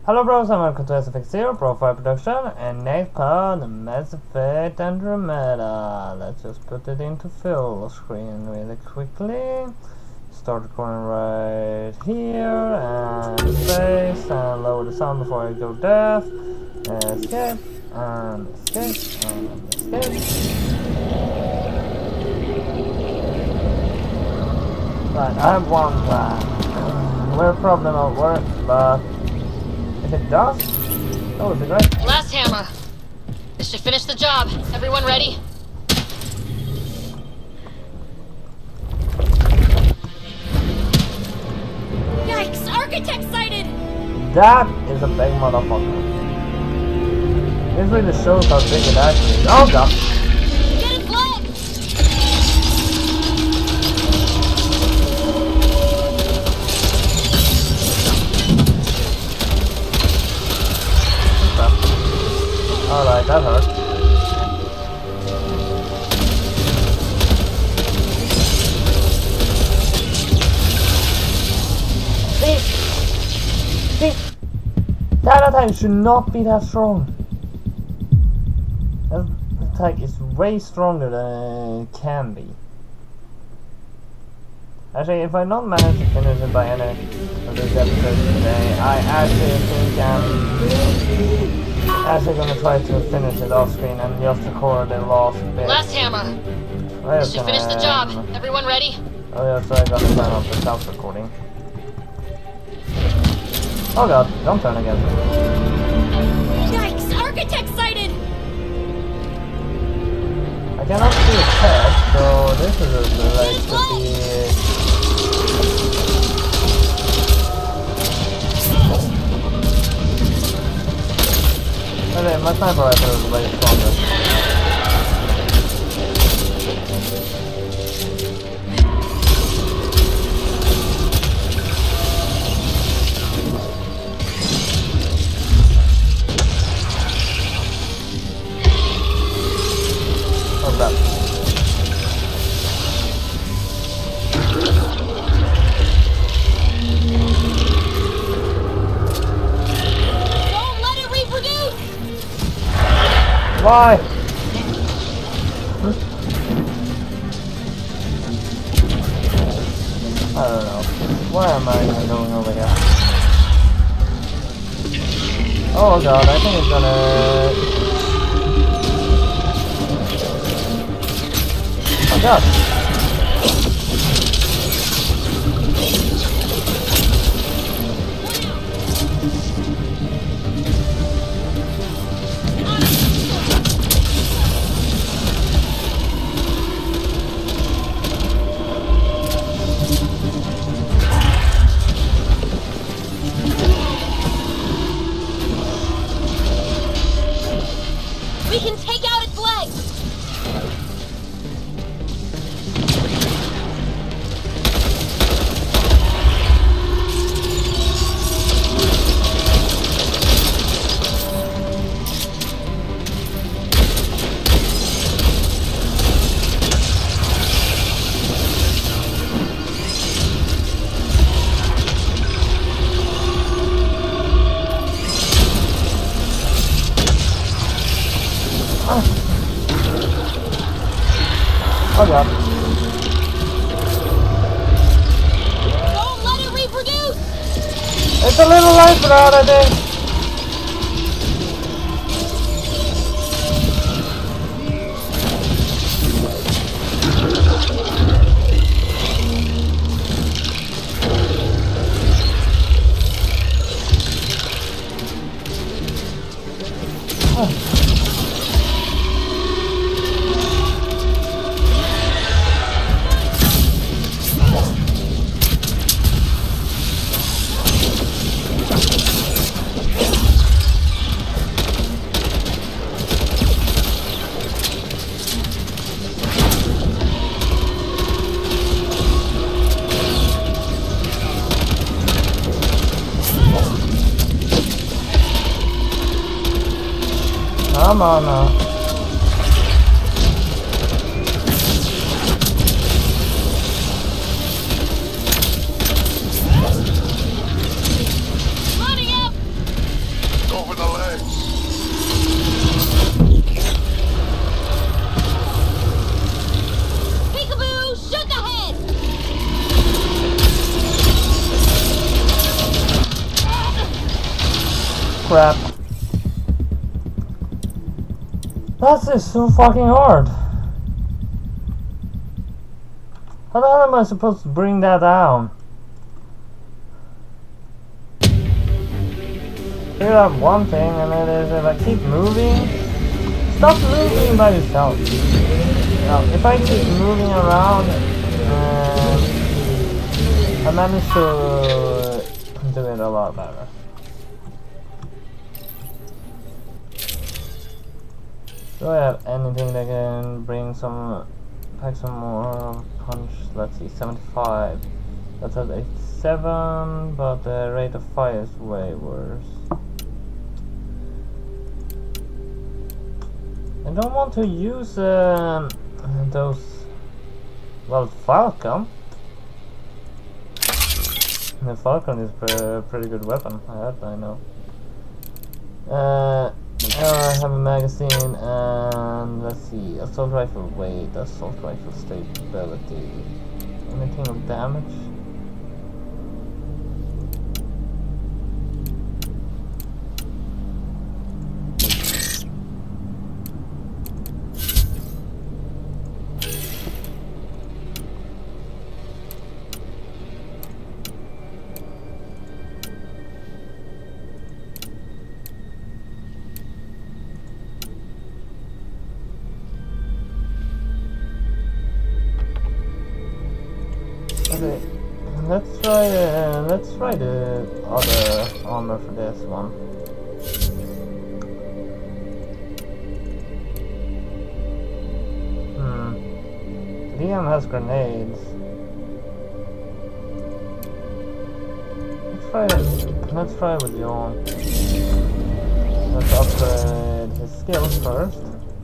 Hello bros and welcome to SFX0 BroFive production and next part the Mass Effect Andromeda. Let's just put it into full screen really quickly. Start recording right here and space and lower the sound before I go deaf. Escape and escape and escape. Right, I have one plan. Will probably not work, but if it does, that would be great. Last hammer. This should finish the job. Everyone ready? Yikes! Architect sighted! That is a big motherfucker. This really shows how big it actually is. Oh god! Get his leg! Alright, that hurt. See? That attack should not be that strong. That attack is way stronger than it can be. Actually, if I don't manage to finish it by any of these episodes today, I actually think I'm actually gonna try to finish it off screen and just record the last bit. Last hammer. This should finish the job. Everyone ready? Oh yeah, so I gotta turn off the sound recording. Oh god, don't turn again. Yikes! Architect sighted! I cannot see a text, so this is like to be... Okay, my sniper rifle is way stronger. Oh crap. Don't let it reproduce! Why? I don't know. Why am I going over here? Oh god, I think it's gonna... Oh god! We can take out its legs! Oh god. Don't let it reproduce! It's a little late for that, I think. Come on now. crap. That is so fucking hard. How the hell am I supposed to bring that down? Figure out one thing, and it is if I keep moving, stop moving by yourself. Now, if I keep moving around, I manage to do it a lot better. Do I have anything that can bring some, pack some more punch? Let's see, 75. That's at 87, but the rate of fire is way worse. I don't want to use those. Well, Falcon. The Falcon is a pretty good weapon. I know. I have a magazine and let's see. Assault rifle weight, assault rifle stability. Anything of damage? Okay, let's try the other armor for this one. Liam has grenades. Let's try with Jon. Let's upgrade his skills first.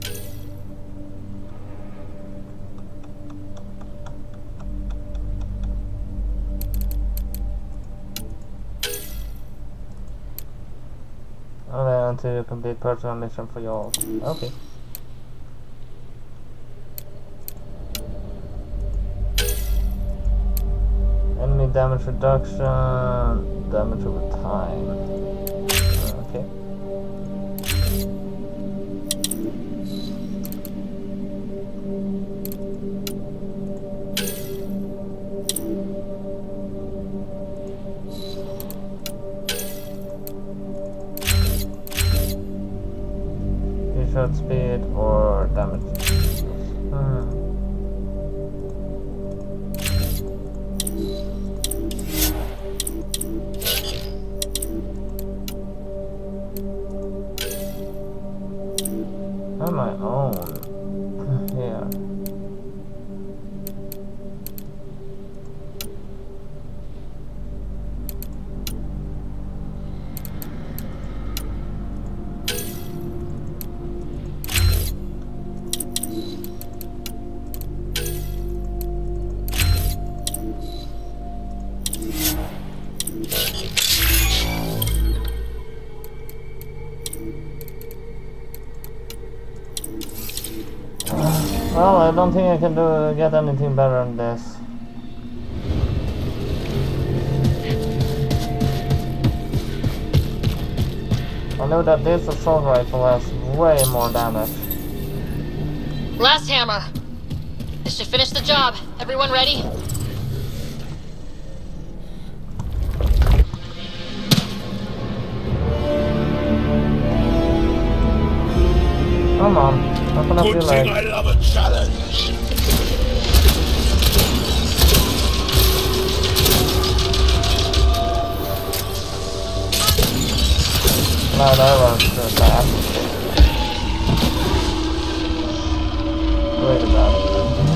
And then to complete personal mission for y'all. Okay. Enemy damage reduction, damage over time. Okay. Shot speed or damage. On my own. Yeah. Well, I don't think I can get anything better than this. I know that this assault rifle has way more damage. Last hammer. This should finish the job. Everyone ready? Come on. Open up your leg. I love a challenge. No, that was bad. Wait about it.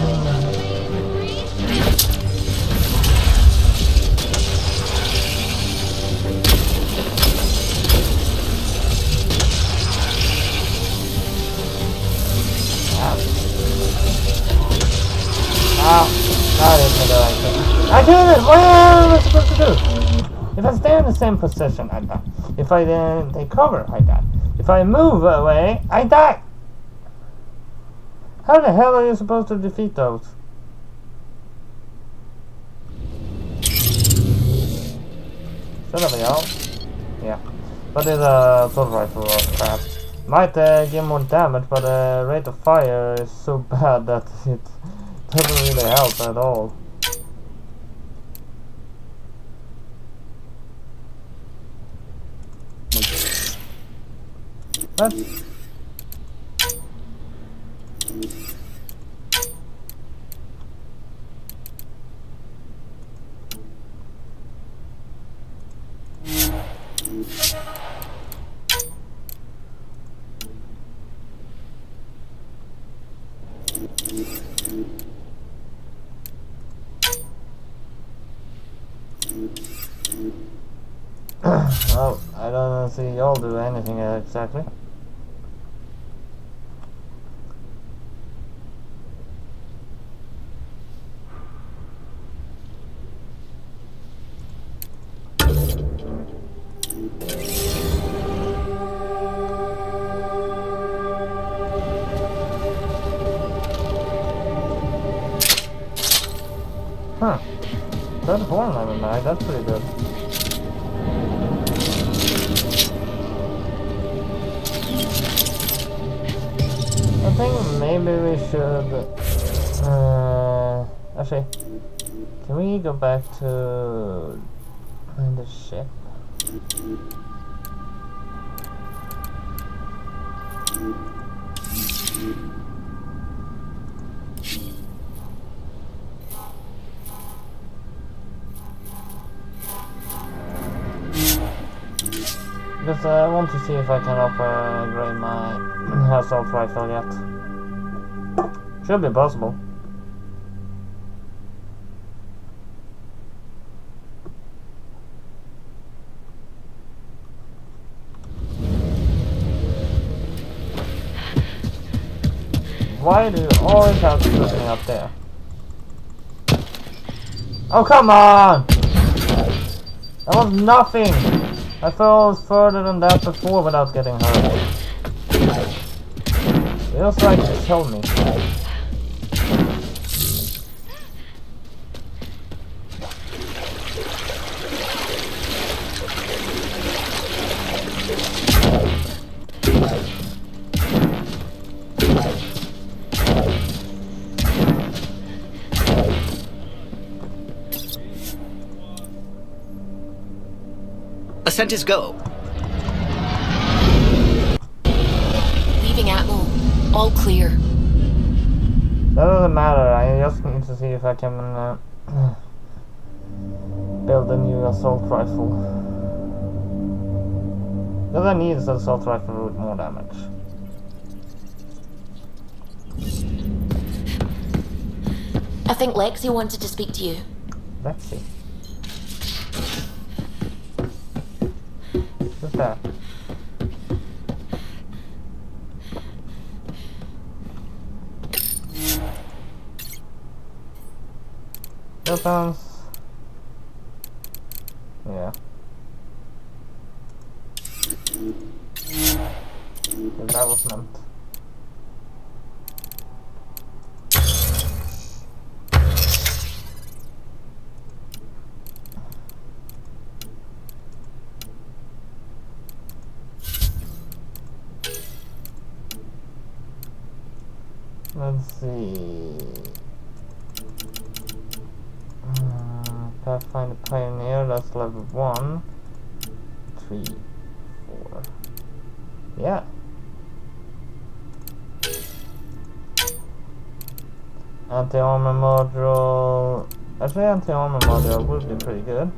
That isn't the right thing. I did it! What am I supposed to do? If I stay in the same position, I die. If I then take cover, I die. If I move away, I die! How the hell are you supposed to defeat those? Shut up, y'all. Yeah. But it's a assault rifle or crap. Might give more damage, but the rate of fire is so bad that it doesn't really help at all. What? Well, I don't see y'all do anything exactly. Huh. 34 level mag, that's pretty good. I think maybe we should actually, can we go back to the ship? Because I want to see if I can upgrade my assault rifle yet. Should be possible. Why do you always have to put me up there? Oh, come on! That was nothing! I fell further than that before without getting hurt. Feels like to kill me. Ascent is go. Leaving Atmo. All clear. That doesn't matter, I just need to see if I can build a new assault rifle. Because I need an assault rifle with more damage. I think Lexi wanted to speak to you. Let's see. What's that? Weapons. Yeah. That was meant. Let's see. Pathfinder Pioneer, that's level 1, 3, 4. Yeah. Anti-armor module. Actually, anti-armor module would be pretty good.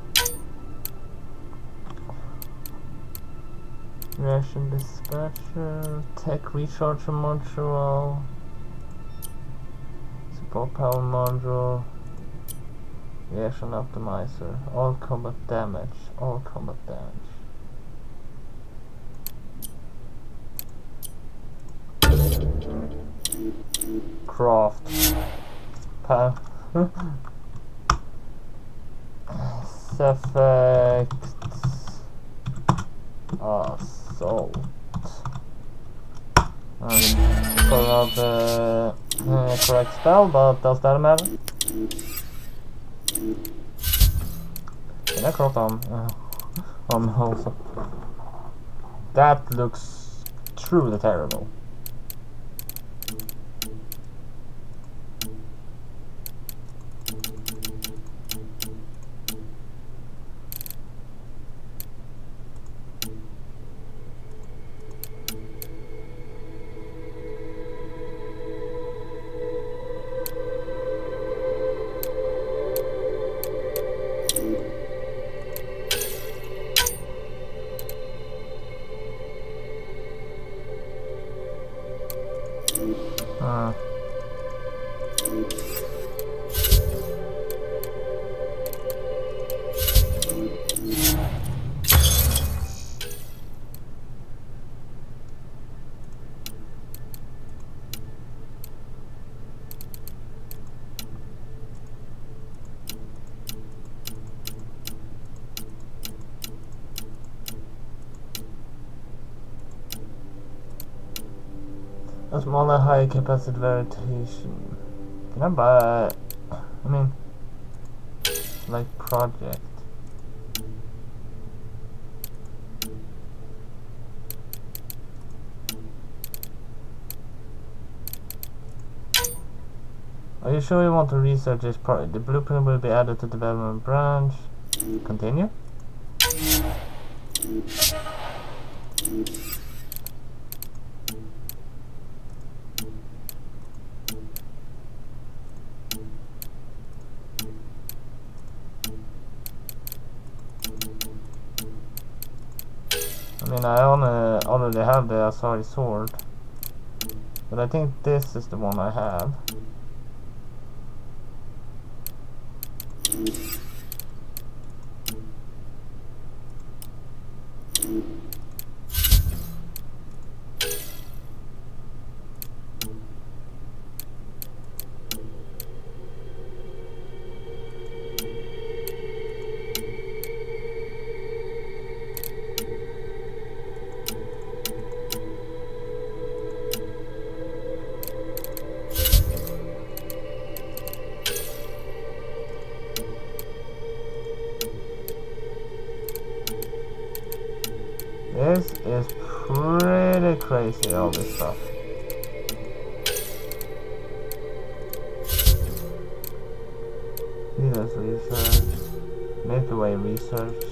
Ration dispatcher, tech recharger module, support power module, reaction optimizer, all combat damage, all combat damage. Craft. Suffect. Assault. Pull out the correct spell, but does that matter? Can I craft also? That looks truly terrible. A smaller high capacity variation. Can I buy, I mean, like project? Are you sure you want to research this project? The blueprint will be added to development branch. Continue. I mean, I already have the Asari sword, but I think this is the one I have. This is pretty crazy, all this stuff. Leaders research, Milky Way research.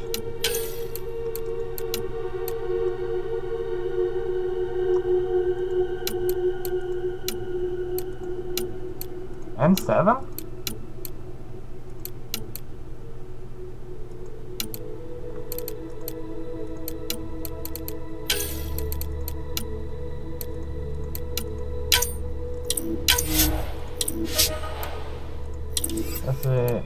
M7? That's it.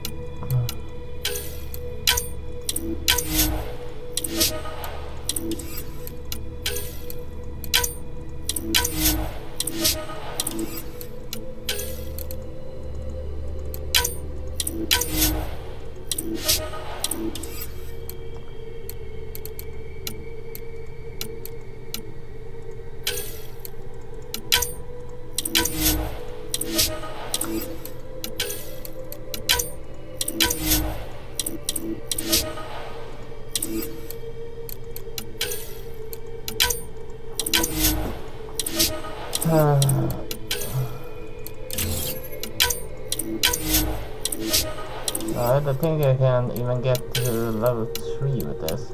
I don't think I can even get to level 3 with this.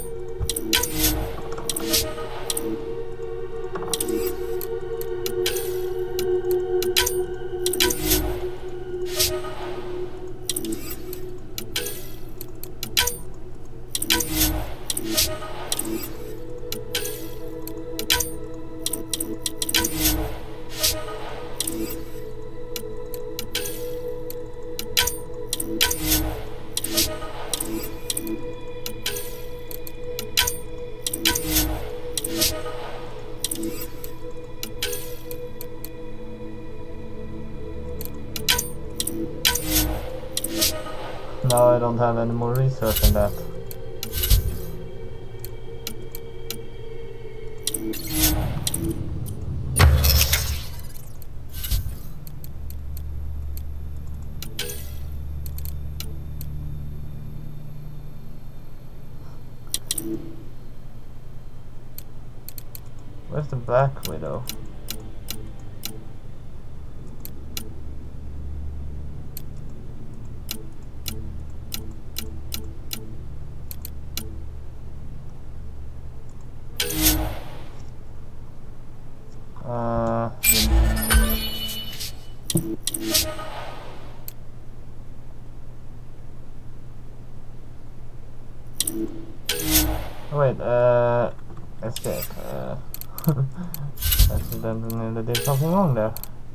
Now I don't have any more research in that. Where's the Black Widow? Wait, escape. Accidentally did something wrong there.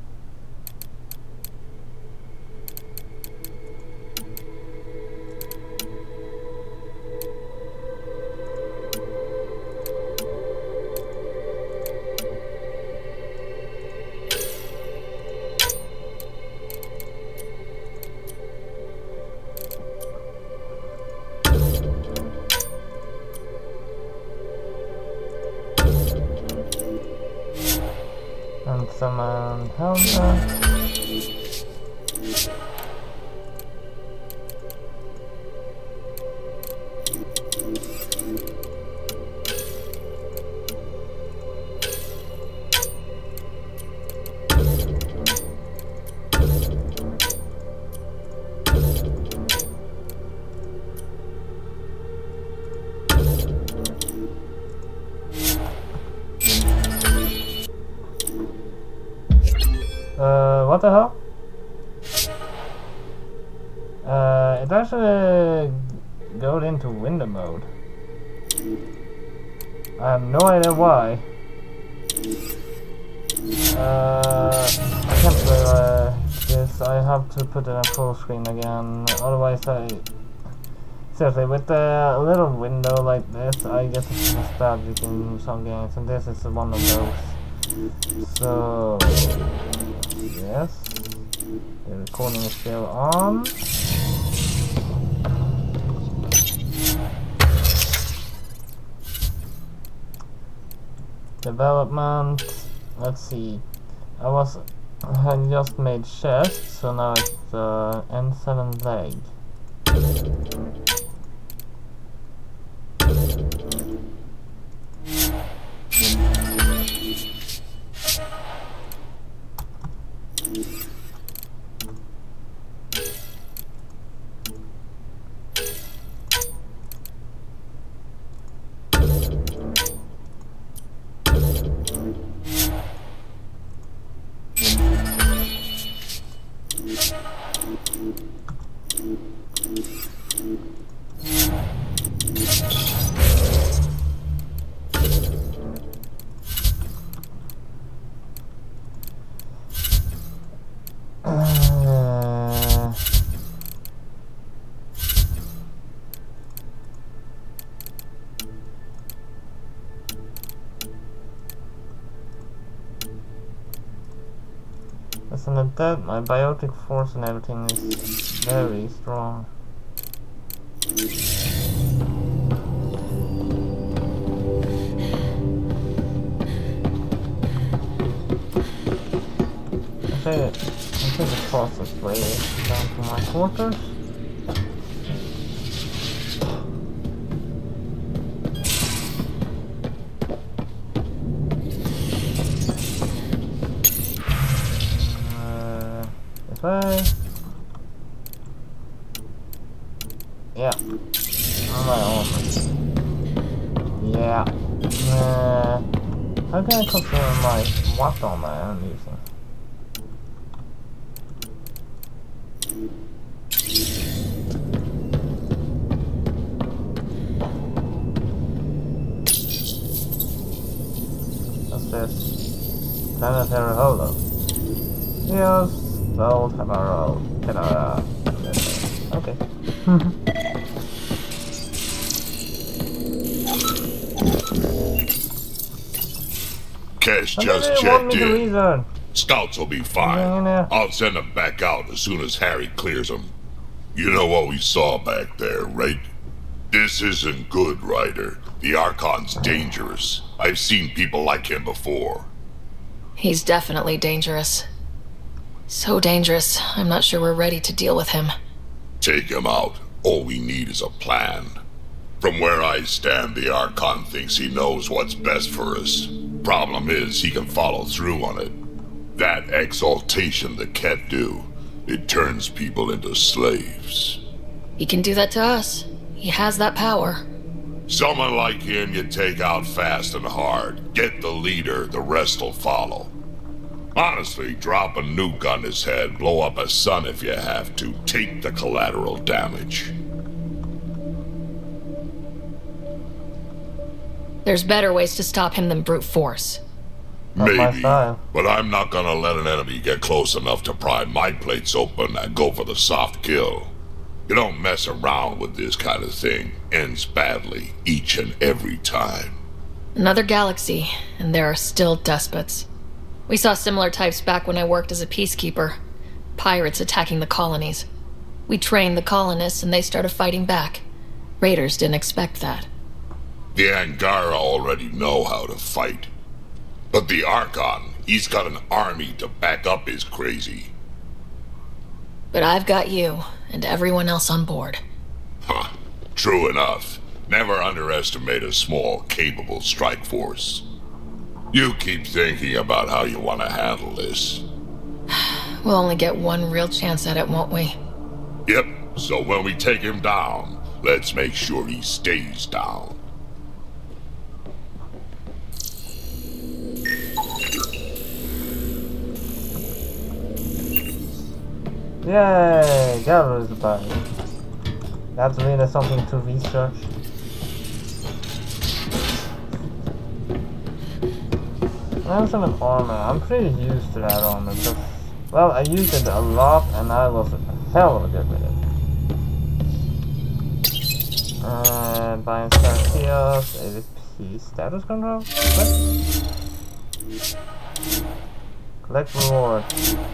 And summon Helmet. What the hell? It actually got into window mode. I have no idea why. I can't play this. I have to put it on full screen again. Otherwise, seriously, with a little window like this, I get nostalgic in some games, and this is one of those. So. Yes, the recording is still on. Development, let's see. I had just made chest, so now it's N7 leg. Isn't that my biotic force and everything is very strong? I take the fastest way down to my quarters. This way. Yeah. Yeah. How can I control what armor I'm using? What's this? Planetary holo. Yes, don't have a roll. Okay. Cash just checked in. Scouts will be fine. I'll send them back out as soon as Harry clears them. You know what we saw back there, right? This isn't good, Ryder. The Archon's dangerous. I've seen people like him before. He's definitely dangerous. So dangerous, I'm not sure we're ready to deal with him. Take him out. All we need is a plan. From where I stand, the Archon thinks he knows what's best for us. Problem is, he can follow through on it. That exaltation the Ket do, it turns people into slaves. He can do that to us. He has that power. Someone like him you take out fast and hard. Get the leader, the rest'll follow. Honestly, drop a nuke on his head, blow up a sun if you have to. Take the collateral damage. There's better ways to stop him than brute force. Maybe, but I'm not gonna let an enemy get close enough to pry my plates open and go for the soft kill. You don't mess around with this kind of thing. Ends badly, each and every time. Another galaxy, and there are still despots. We saw similar types back when I worked as a peacekeeper. Pirates attacking the colonies. We trained the colonists and they started fighting back. Raiders didn't expect that. The Angara already know how to fight. But the Archon, he's got an army to back up his crazy. But I've got you, and everyone else on board. Huh. True enough. Never underestimate a small, capable strike force. You keep thinking about how you want to handle this. We'll only get one real chance at it, won't we? Yep, so when we take him down, let's make sure he stays down. Yay! Gallows body. That's really something to research. I have some armor. I'm pretty used to that armor. Because, well, I used it a lot and I was a hell of a good with it. Buying Starfields, AVP status control. Collect reward.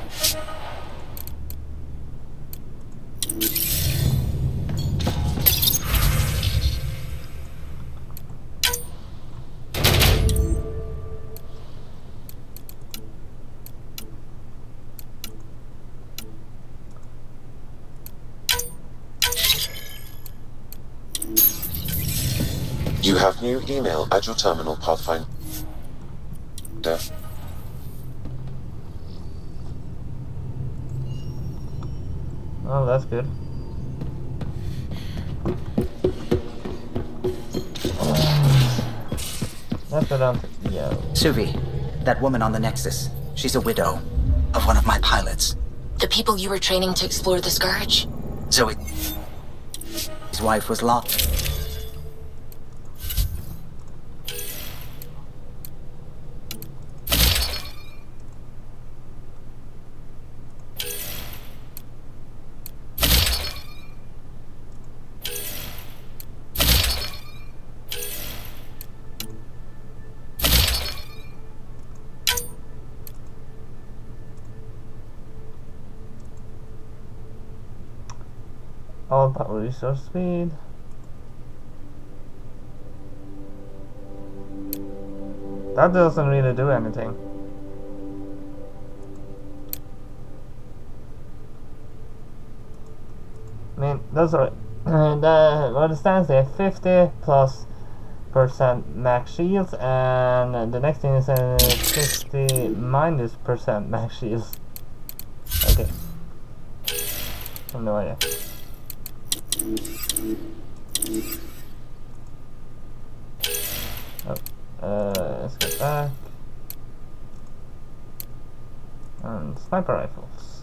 You have new email at your terminal, Pathfinder. Oh, that's good. Let's go down to Yo. Suvi, that woman on the Nexus. She's a widow of one of my pilots. The people you were training to explore the Scourge? Zoe. His wife was locked. All about resource speed. That doesn't really do anything. I mean, that's right. What it stands there, 50+% max shields, and the next thing is 50 minus % max shields. Okay. I have no idea. Let's get back. And sniper rifles.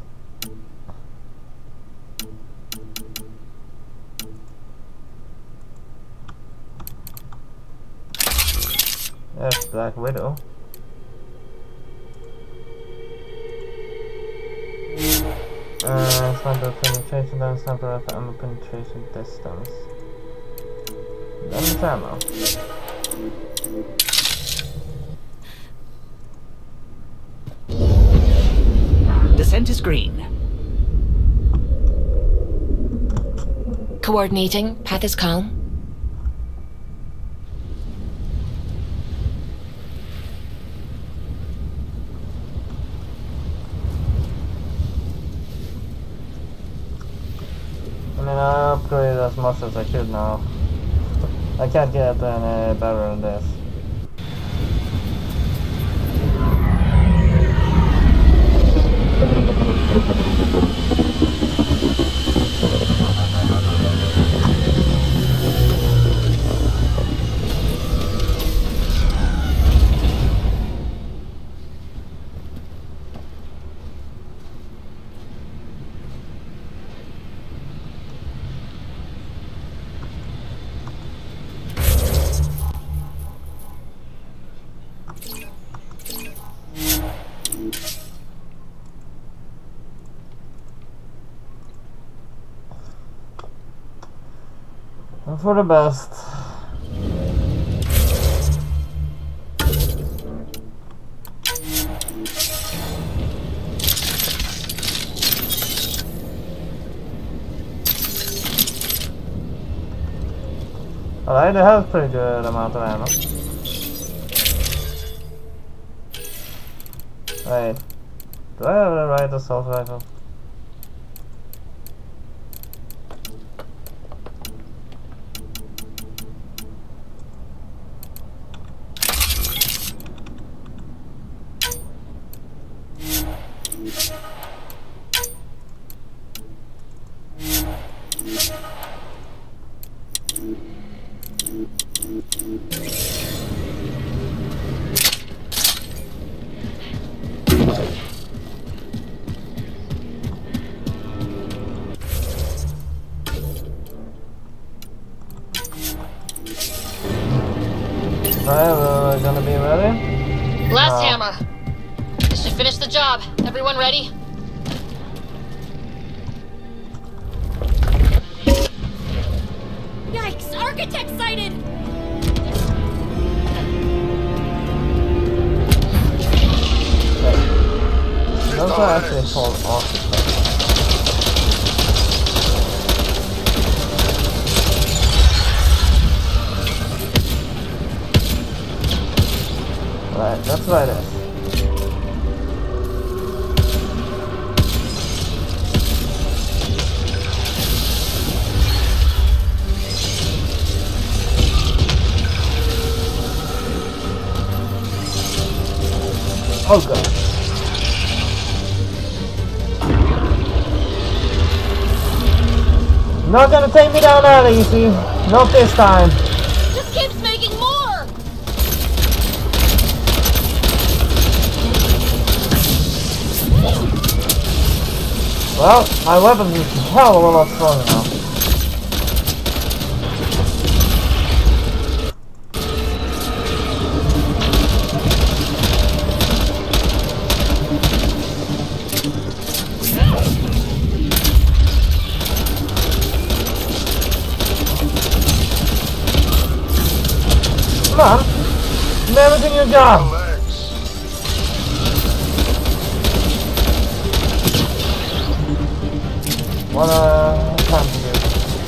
There's Black Widow. Sniper penetration down, sniper rifle ammo penetration distance. Damage ammo. Descent is green. Coordinating. Path is calm. I mean, I upgraded as much as I could now. I can't get any better than this. For the best. Alright, det has pretty good amount of ammo. Wait, do I have the right assault rifle? Alright, we're gonna be ready. Last hammer. This should finish the job. Everyone ready? Yikes! Architect sighted! Those are actually called architects. Right, that's right there. Oh god. Not gonna take me down that easy. Not this time. Just keeps making more! Well, my weapons is hell of a lot stronger now. Come on, do everything you got. What time to do?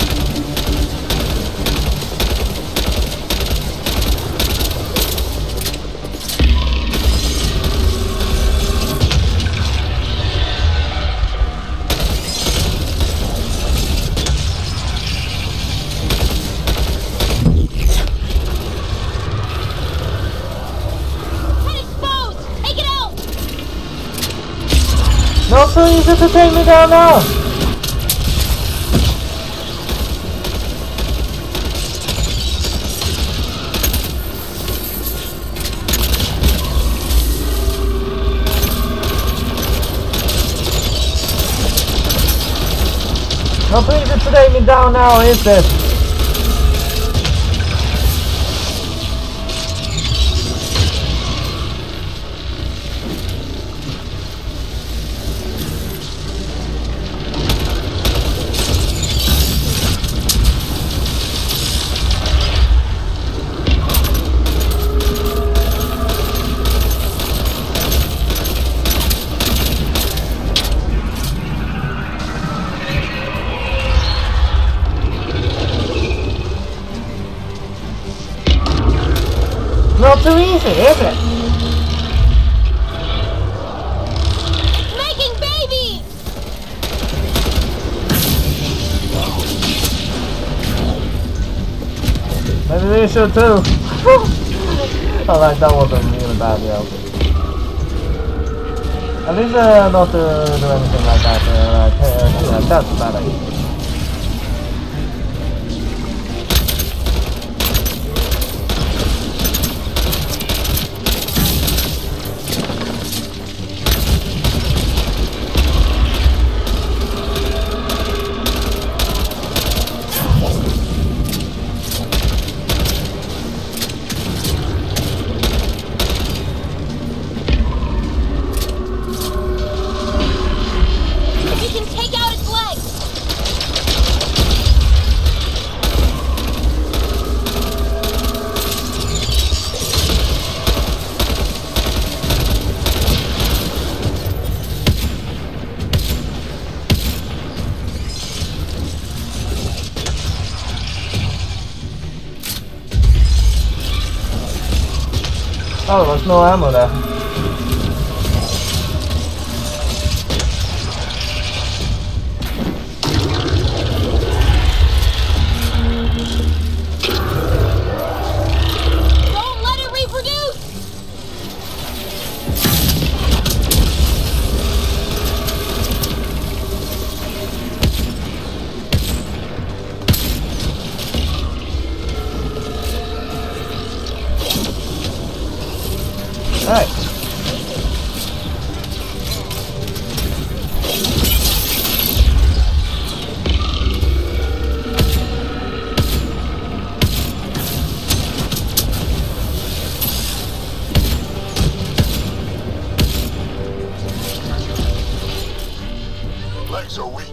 Head exposed! Take it out! Not so easy to take me down now. No, please, it's take me down now, is this? Not too easy, is it? Making babies! Maybe we should too. Alright, that wasn't really bad, yeah. At least not to do anything like that. Yeah, that's a bad idea. You can take out its legs! Oh, there was no ammo there. Don't let it reproduce! Alright. Legs are weak.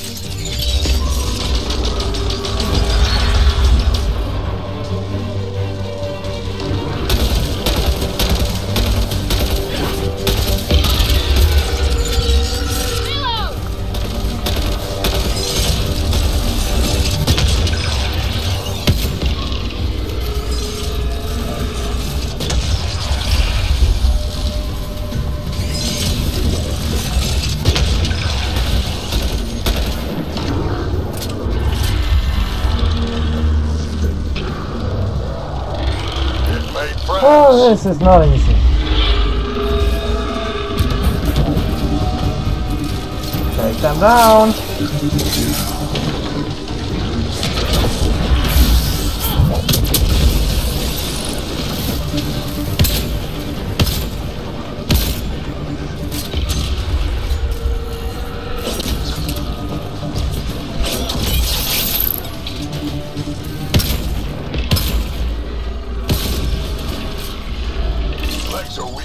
Oh, this is not easy. Take them down. Legs are weak.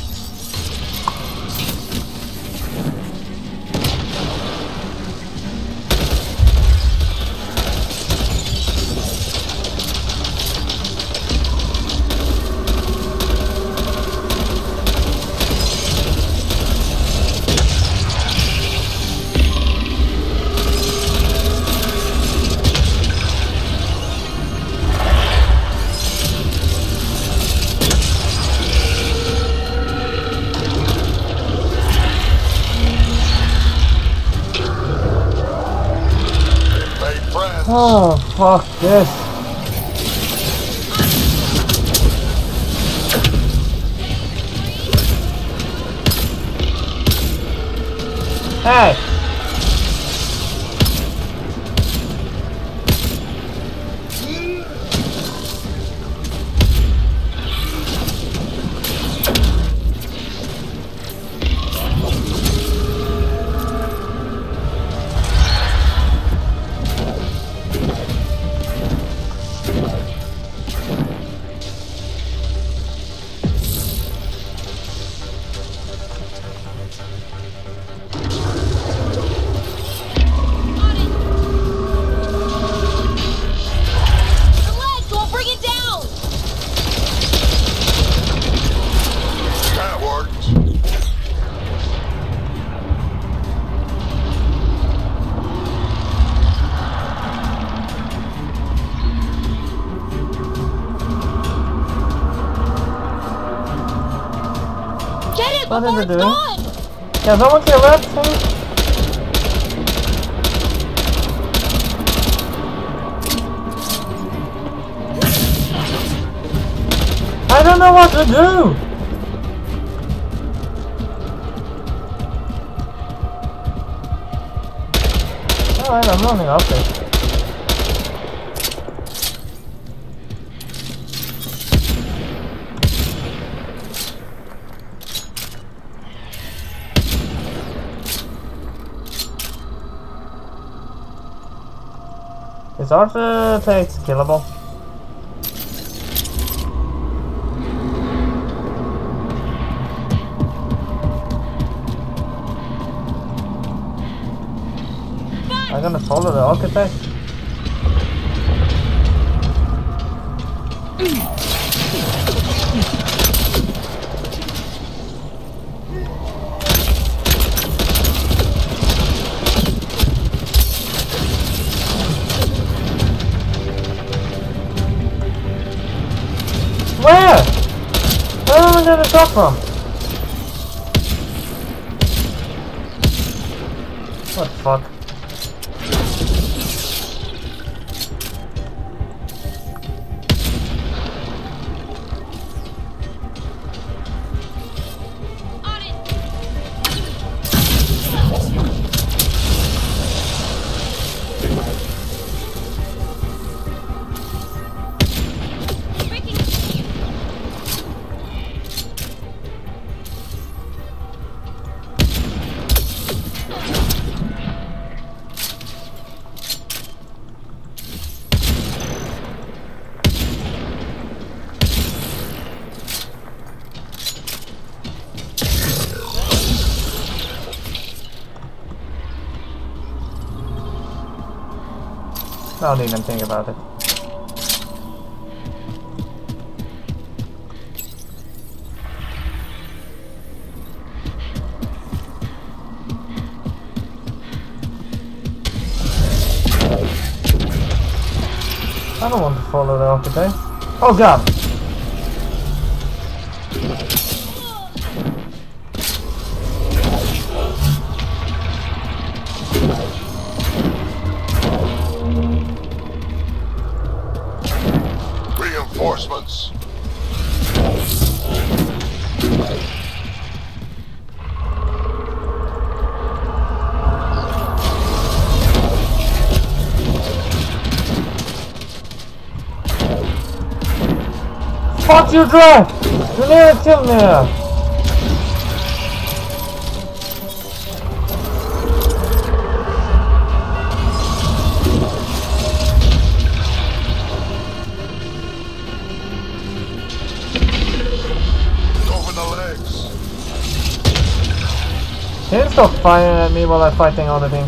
Oh, fuck this. Hey! What is it doing? Can someone kill that thing? I don't know what to do! Alright, I'm running off it. Is artifacts killable? I'm gonna follow the architect. Where? I don't am I gonna talk from? What the fuck? I don't even think about it. I don't want to follow the architect. Oh god! Reinforcements. Fuck you, Drake! You nearly killed me! Can you stop firing at me while I'm fighting other things?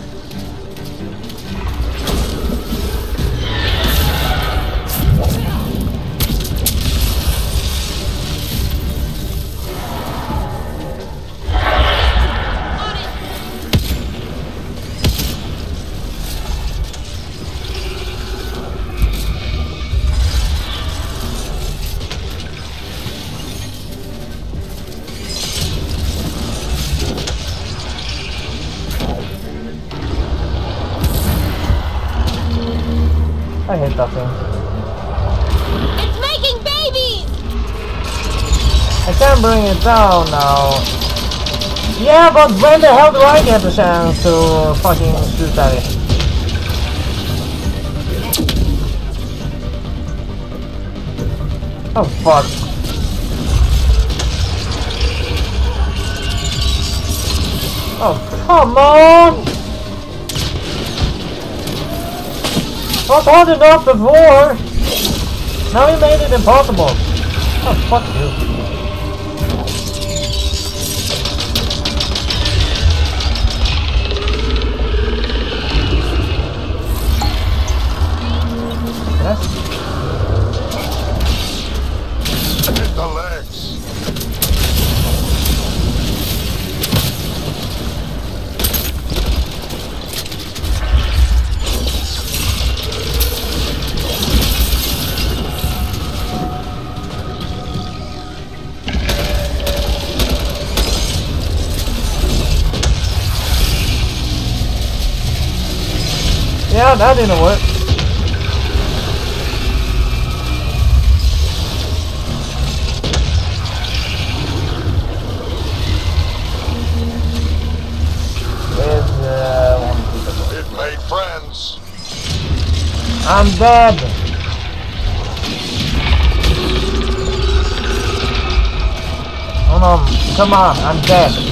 I hate that thing. It's making babies! I can't bring it down now. Yeah, but when the hell do I get the chance to fucking shoot at it? Oh fuck. Oh, come on! Was hard enough before! Now he made it impossible! Oh, fuck you. Yes? Hit the legs. Yeah, that didn't work. It made friends. I'm dead. Hold on, come on, I'm dead.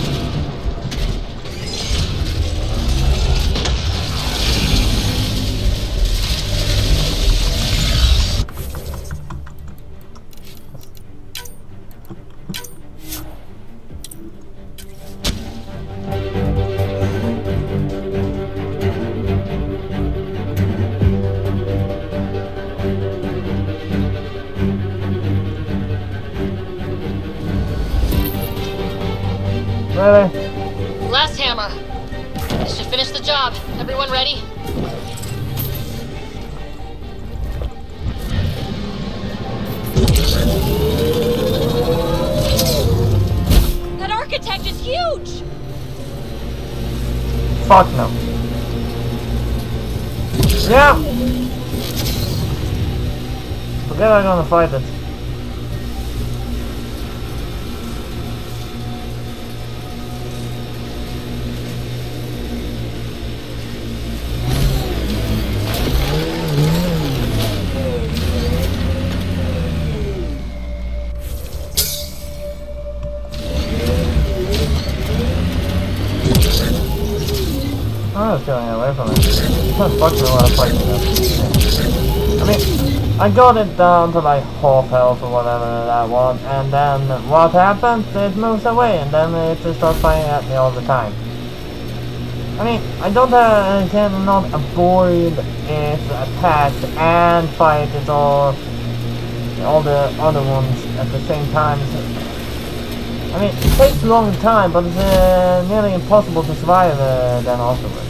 Really? Last hammer. This should finish the job. Everyone ready? fuck no. Yeah! Forget I'm gonna fight it. I was getting away from it. That's fucking a lot of fighting though. I mean, I got it down to like half health or whatever that was, and then what happens? It moves away, and then it just starts fighting at me all the time. I mean, I don't cannot avoid its attacks and fight it all the other ones at the same time. I mean, it takes a long time, but it's nearly impossible to survive then afterwards.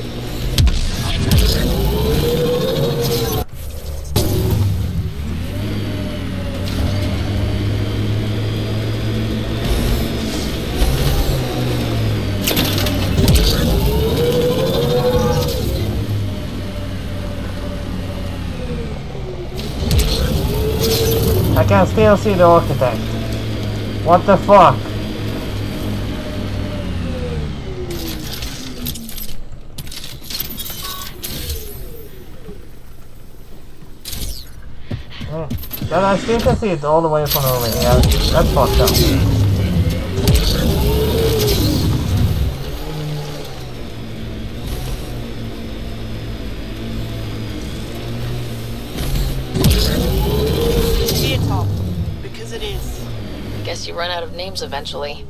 I can still see the architect. What the fuck? But I still can see it all the way from over here. That's fucked up. Because it is. Guess you run out of names eventually.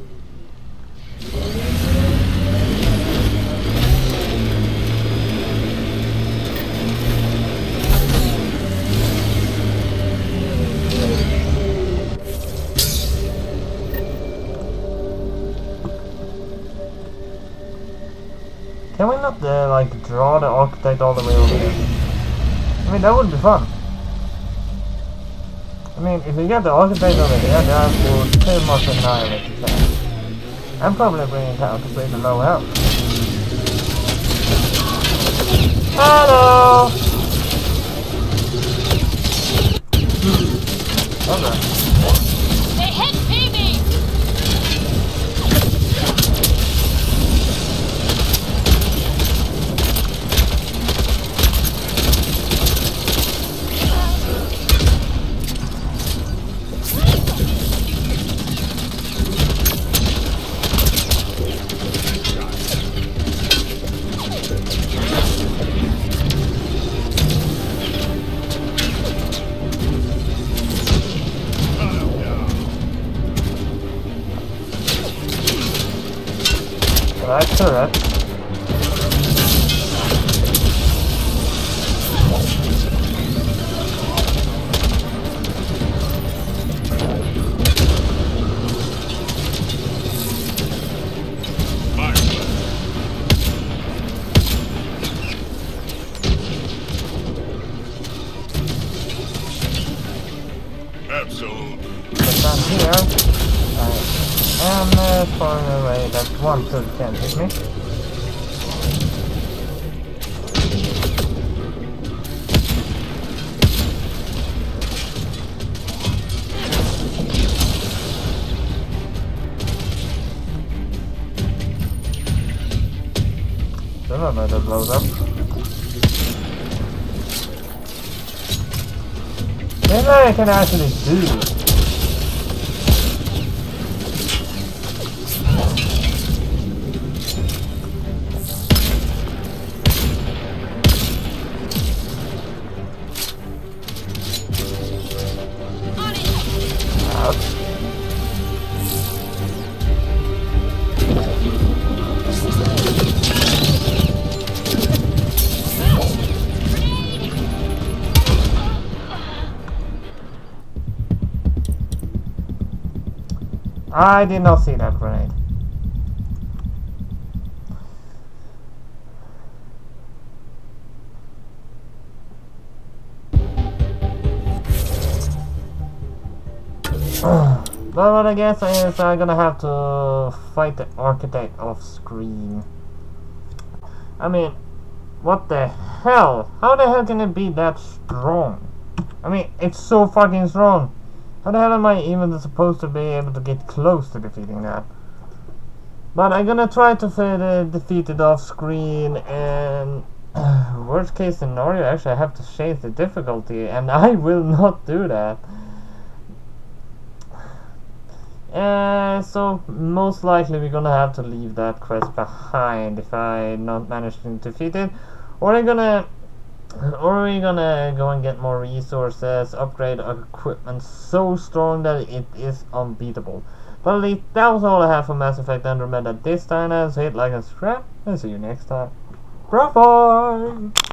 Can we not like draw the architect all the way over here? I mean, that would be fun. I mean, if we get the architect over here, that would pretty much annihilate the thing. I'm probably bringing it down to pretty low health. Hello! Okay. They hit Phoebe! That's correct. Absolutely. But down here, I am far away that one turret can't hit me. Don't know that blows up. Maybe I can actually do it. I did not see that grenade. But what I guess is I'm gonna have to fight the architect off screen. I mean, what the hell? How the hell can it be that strong? I mean, it's so fucking strong. How the hell am I even supposed to be able to get close to defeating that? But I'm gonna try to defeat it off screen, and worst case scenario, actually I have to change the difficulty, and I will not do that. So most likely we're gonna have to leave that quest behind if I not manage to defeat it, or we're gonna go and get more resources, upgrade our equipment so strong that it is unbeatable. But at least that was all I have for Mass Effect Andromeda this time. So hit like and subscribe, and see you next time. BroFive!